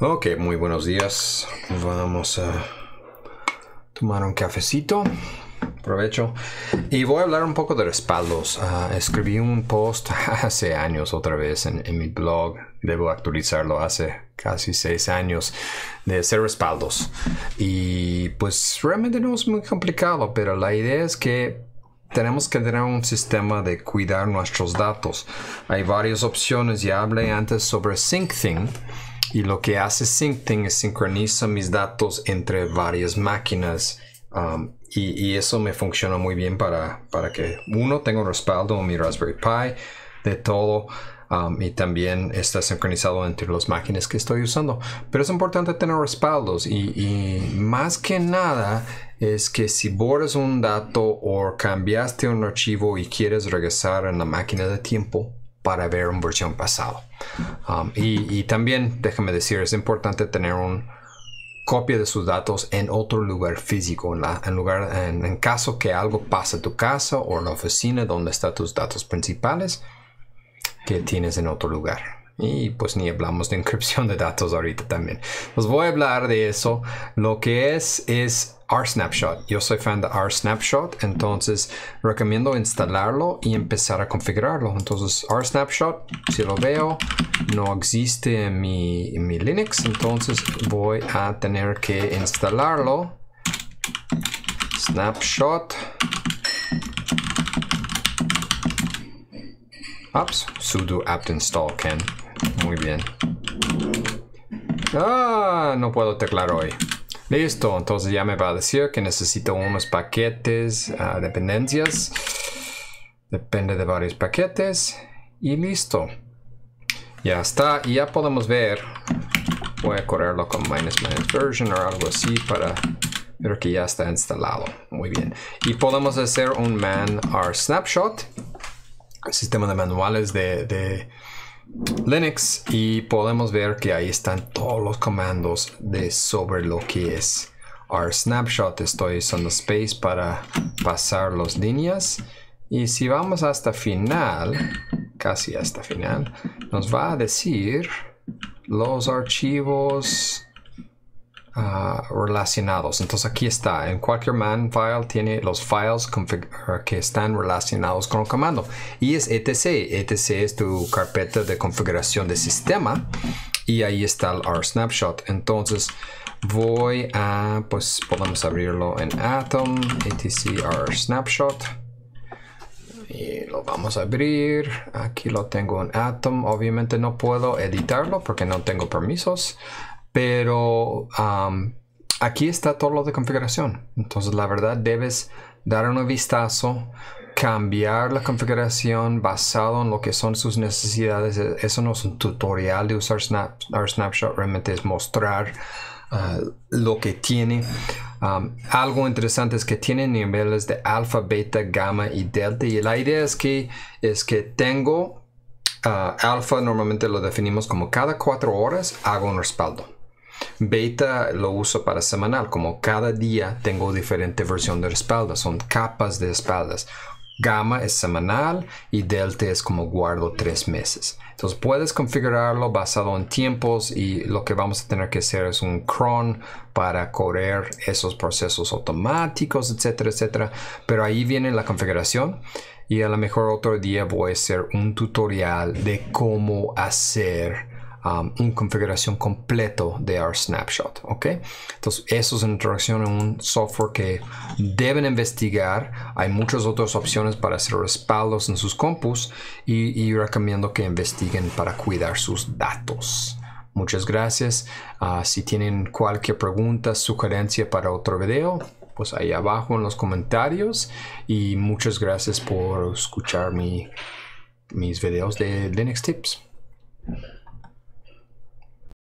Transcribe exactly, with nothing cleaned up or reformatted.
Ok, muy buenos días. Vamos a tomar un cafecito. Provecho. Y voy a hablar un poco de respaldos. Uh, escribí un post hace años otra vez en, en mi blog. Debo actualizarlo hace casi seis años de hacer respaldos. Y pues realmente no es muy complicado, pero la idea es que tenemos que tener un sistema de cuidar nuestros datos. Hay varias opciones. Ya hablé antes sobre SyncThing. Y lo que hace SyncThing es sincroniza mis datos entre varias máquinas. Um, y, y eso me funciona muy bien para, para que uno tenga un respaldo en mi Raspberry Pi de todo. Um, y también está sincronizado entre las máquinas que estoy usando. Pero es importante tener respaldos. Y, y más que nada es que si borras un dato o cambiaste un archivo y quieres regresar en la máquina de tiempo para ver una versión pasada. Um, y, y también, déjame decir, es importante tener una copia de sus datos en otro lugar físico, en, la, en, lugar, en, en caso que algo pase en tu casa o en la oficina donde están tus datos principales que tienes en otro lugar. Y pues ni hablamos de encripción de datos ahorita también. Os voy a hablar de eso. Lo que es es RSnapshot. Yo soy fan de RSnapshot, entonces recomiendo instalarlo y empezar a configurarlo. Entonces RSnapshot, si lo veo, no existe en mi, en mi Linux, entonces voy a tener que instalarlo. Snapshot. Ups, sudo apt install can. Muy bien. Ah, no puedo teclar hoy. Listo, entonces ya me va a decir que necesito unos paquetes, uh, dependencias. Depende de varios paquetes. Y listo. Ya está. Y ya podemos ver. Voy a correrlo con minus minus version o algo así para ver que ya está instalado. Muy bien. Y podemos hacer un man RSnapshot. Sistema de manuales de, de Linux, y podemos ver que ahí están todos los comandos de sobre lo que es RSnapshot. Estoy usando space para pasar las líneas, y si vamos hasta final, casi hasta final, nos va a decir los archivos Uh, relacionados. Entonces aquí está, en cualquier man file tiene los files que están relacionados con el comando, y es etc. etc es tu carpeta de configuración de sistema, y ahí está el RSnapshot. Entonces voy a, pues podemos abrirlo en Atom, etc RSnapshot, y lo vamos a abrir. Aquí lo tengo en Atom. Obviamente no puedo editarlo porque no tengo permisos, pero um, aquí está todo lo de configuración. Entonces la verdad debes dar un vistazo, cambiar la configuración basado en lo que son sus necesidades. Eso no es un tutorial de usar Snap, RSnapshot, realmente es mostrar uh, lo que tiene. Um, algo interesante es que tiene niveles de alfa, beta, gamma y delta, y la idea es que, es que tengo uh, alfa, normalmente lo definimos como cada cuatro horas hago un respaldo. Beta lo uso para semanal, como cada día tengo diferente versión de respaldo, son capas de respaldos. Gamma es semanal y delta es como guardo tres meses. Entonces puedes configurarlo basado en tiempos, y lo que vamos a tener que hacer es un cron para correr esos procesos automáticos, etcétera, etcétera. Pero ahí viene la configuración, y a lo mejor otro día voy a hacer un tutorial de cómo hacer Um, una configuración completo de RSnapshot, ¿ok? Entonces, eso es una introducción a un software que deben investigar. Hay muchas otras opciones para hacer respaldos en sus compus, y, y recomiendo que investiguen para cuidar sus datos. Muchas gracias. Uh, si tienen cualquier pregunta, sugerencia para otro video, pues ahí abajo en los comentarios. Y muchas gracias por escuchar mi, mis videos de Linux Tips.